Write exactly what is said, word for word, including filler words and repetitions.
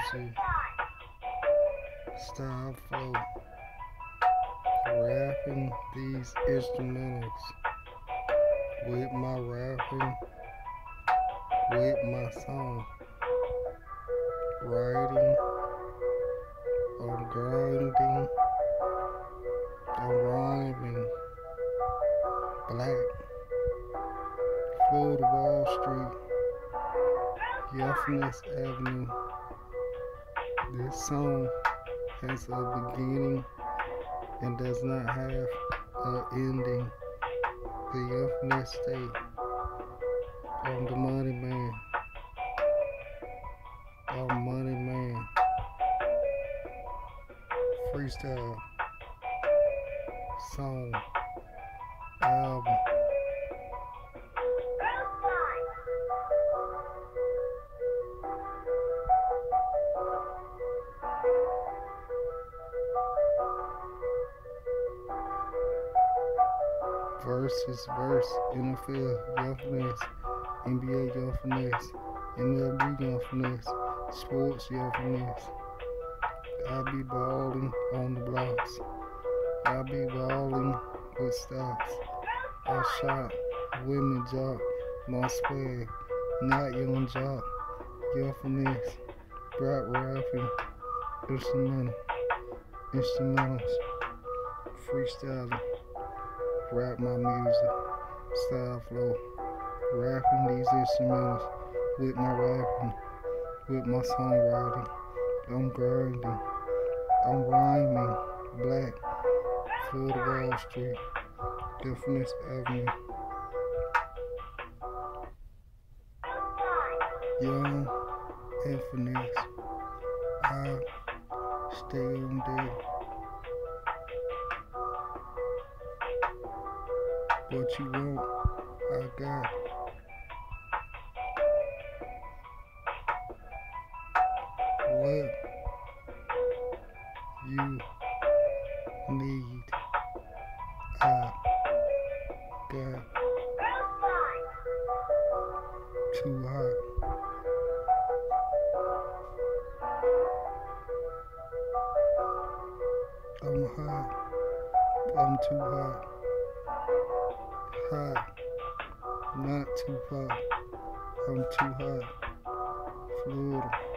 music style flow, rapping these instrumentals with my rapping, with my song, writing, I'm grinding, I'm rhyming, black, Florida Wall Street, Faness Avenue. This song has a beginning and does not have an ending. The Faness State. I'm the money man. I'm money man. Freestyle. Song. Album. Versus verse, N F L, Young Faness, N B A, Young Faness, M L B, Young Faness, Sports, Young Faness. I be balling on the blocks. I be balling with stocks. I shop, women jock, my swag, not young jock, Young Faness, rap rapping, instrumental, instrumentals, freestyling. Rap my music, style flow, rapping these instrumentals with my rapping, with my songwriting. I'm grinding, I'm rhyming, black, Florida Wall Street, Faness Avenue. Young and Faness, I stay on deck. What you want, I got. What you need, I got. Too hot. I'm hot. I'm too hot. Hot, not too hot. I'm too hot. Florida.